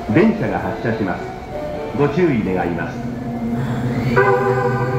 電車が発車します。ご注意願います。